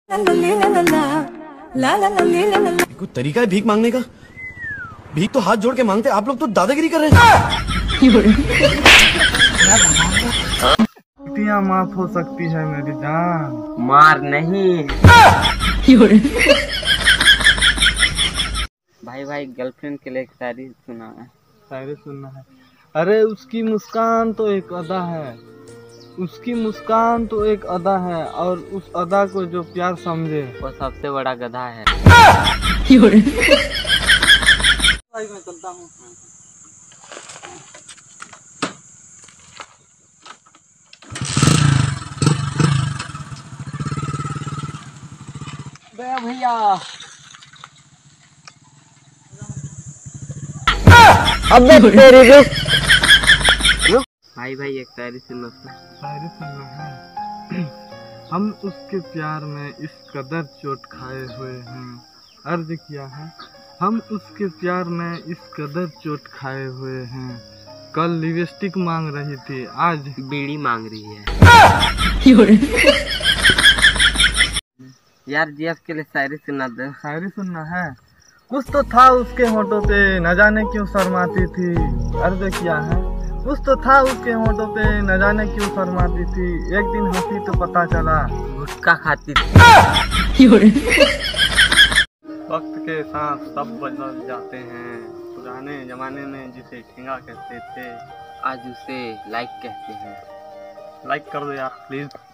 कोई तरीका है भीख मांगने का? भीख तो हाथ जोड़ के मांगते, आप लोग तो दादागिरी कर रहे हैं। गलतियाँ माफ हो सकती है मेरी जान, मार नहीं। भाई गर्लफ्रेंड के लिए एक शायरी सुना है। शायरी सुनना है। अरे उसकी मुस्कान तो एक अदा है, उसकी मुस्कान तो एक अदा है, और उस अदा को जो प्यार समझे वो सबसे बड़ा गधा है। मैं चलता हूँ। भैया अबे तेरी भाई एक शायरी सुनो। शायरी सुनना है। हम उसके प्यार में इस कदर चोट खाए हुए हैं, अर्ज किया है। हम उसके प्यार में इस कदर चोट खाए हुए हैं, कल लिपस्टिक मांग रही थी, आज बीड़ी मांग रही है। यार जीएफ के लिए शायरी सुना दे। शायरी सुनना है। कुछ तो था उसके होठों पे, न जाने क्यों शर्माती थी, अर्ज किया है। कुछ तो था उसके होठों पे, न जाने क्यों शर्माती थी, एक दिन हंसी तो पता चला गुटखा खाती थी। वक्त के साथ सब बदल जाते हैं, पुराने जमाने में जिसे ठेंगा कहते थे, आज उसे लाइक कहते हैं। लाइक कर दो यार प्लीज।